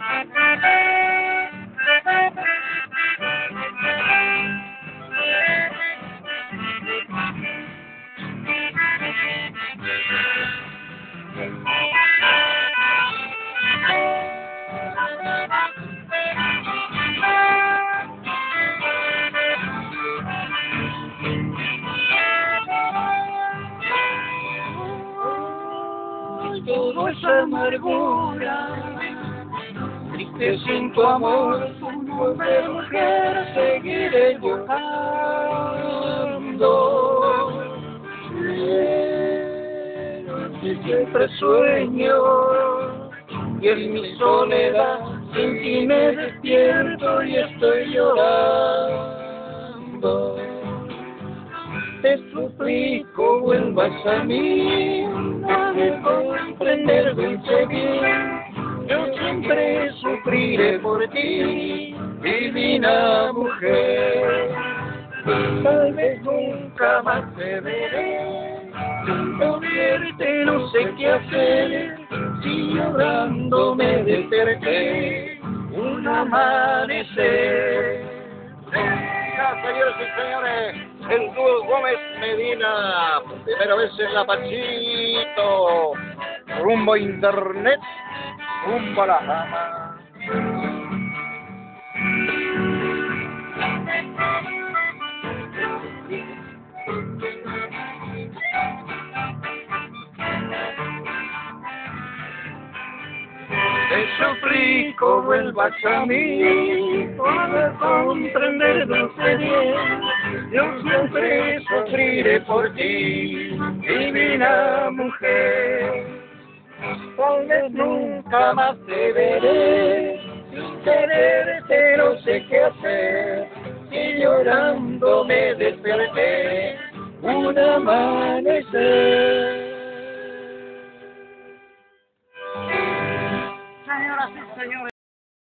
Todo es amargura, triste sin tu amor, tu nombre mujer, seguiré llorando. Y siempre sueño, y en mi soledad sin ti me despierto y estoy llorando. Te suplico vuelvas a mí, no me comprender dulce bien, yo siempre sufriré por ti, divina mujer. Tal vez nunca más te veré, sin verte no sé qué hacer, si llorando me desperté un amanecer. Señoras y señores, el dúo Gómez Medina, primera vez en la Pachito, rumbo a internet, rumbo a la fama. Te suplico vuelvas a mí, para comprender dulce bien, yo siempre sufriré por ti, divina mujer. Tal vez nunca más te veré, sin quererte no sé qué hacer, y llorando me desperté un amanecer. Señoras y señores.